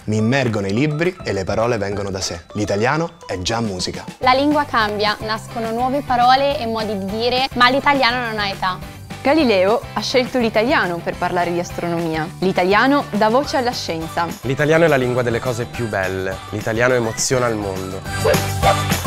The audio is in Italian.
Mi immergo nei libri e le parole vengono da sé. L'italiano è già musica. La lingua cambia, nascono nuove parole e modi di dire, ma l'italiano non ha età. Galileo ha scelto l'italiano per parlare di astronomia. L'italiano dà voce alla scienza. L'italiano è la lingua delle cose più belle. L'italiano emoziona il mondo.